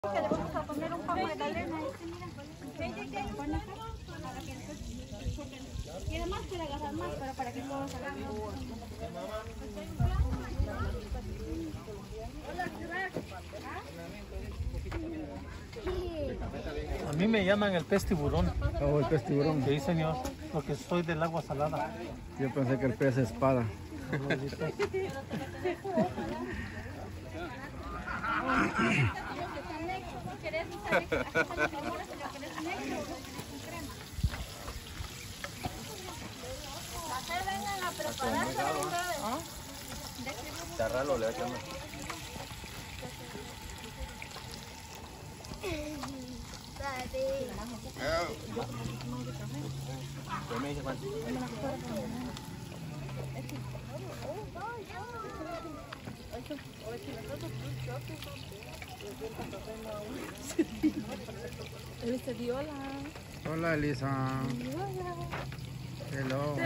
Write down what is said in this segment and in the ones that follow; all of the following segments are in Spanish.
Que le vamos a poner un poco de la arena. Y además para agarrar más, para que todos salgan. A mí me llaman el pez tiburón. Oh, el pez tiburón. Sí, señor, porque soy del agua salada. Yo pensé que el pez espada. Vengan a prepararse. Cerralo, le voy a echar más. ¿Qué me dice, Juan? Elisa, di hola. Hola, Elisa. Hello.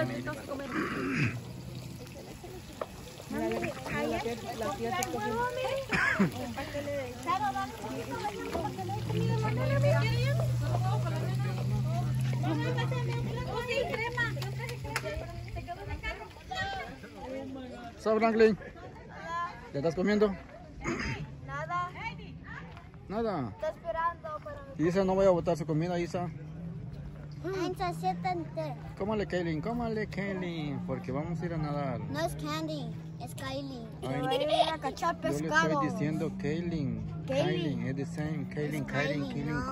¿Sabes, Franklin? ¿Te estás comiendo? Nada, Nada. está esperando para mi... Isa, no voy a botar su comida, Isa. Siéntate. Cómale, Kaylin, porque vamos a ir a nadar. No es Candy, es Kylie. Ay, Voy a ir a cachar yo le pescado. estoy diciendo Kaylin. Kaylin. Es the same. Kaylin, Connie.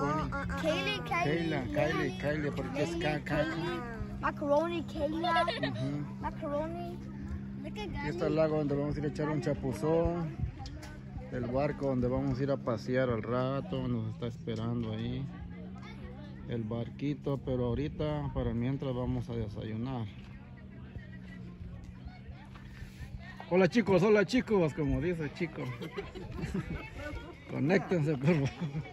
Kylie, porque es K. Macaroni, Kayla. Ujú. Macaroni. Aquí está el lago donde vamos a ir a echar un chapuzón. El barco donde vamos a ir a pasear al rato. Nos está esperando ahí el barquito, pero ahorita para mientras vamos a desayunar. Hola chicos, como dice chico. Conéctense por favor.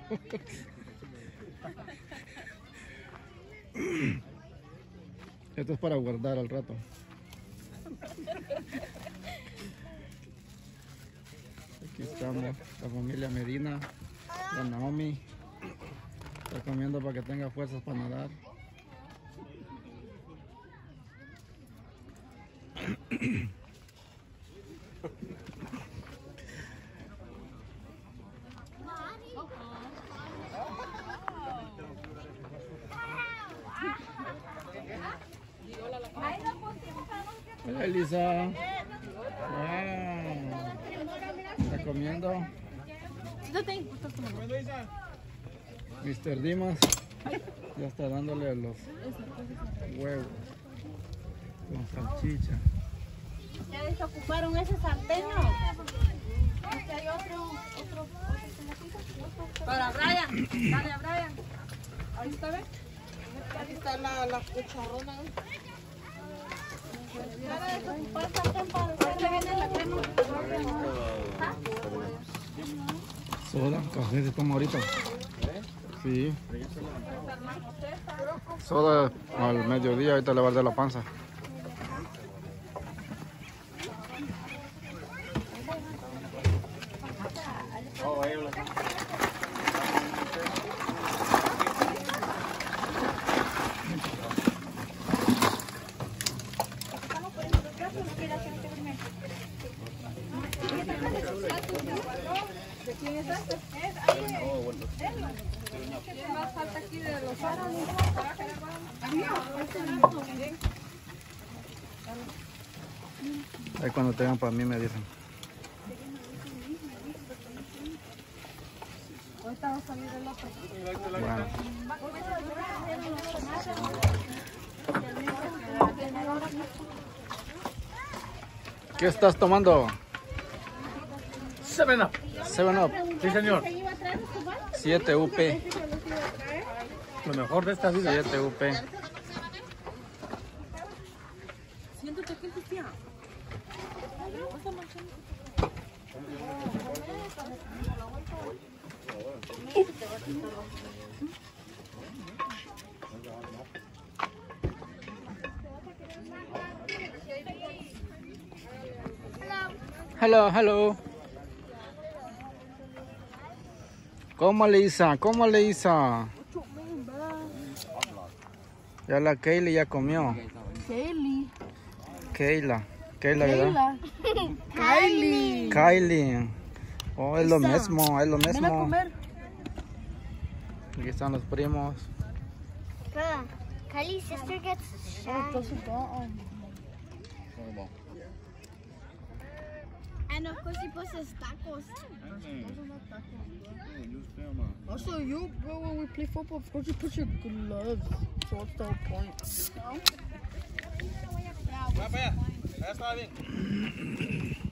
Esto es para guardar al rato. Aquí estamos, la familia Medina, la Naomi. Está comiendo para que tenga fuerzas para nadar. Hola, Elisa. Wow. Está comiendo. Mr. Dimas ya está dándole a los huevos con salchicha. Ya desocuparon ese sartén, ¿no? Aquí hay otro. Para Brian. Dale a Brian. Ahí está, ¿ves? Aquí está la cucharona. Ya de desocupar el sartén para echarle bien la crema. Soda, café se toma ahorita. Sí. Soda al mediodía, ahorita le va a dar la panza. Ahí cuando tengan para mí me dicen. Bueno. ¿Qué estás tomando? 7 Up. 7-Up. Sí, señor. 7 UP. Lo mejor de esta vida. 7 UP. Siéntate aquí, tía. Hello, hello. ¿Cómo le hizo? ¿Cómo le hizo? Ya la Kaylee ya comió. Kayla, ¿verdad? Kylie. Oh, es lo mismo, es lo mismo. Ven a comer. Aquí están los primos. Bruh, Kylie's sister gets shot. And of course he puts his tacos. Also, you, bro, when we play football, of course you put your gloves. So what's the whole point? Va para allá. Ya está bien.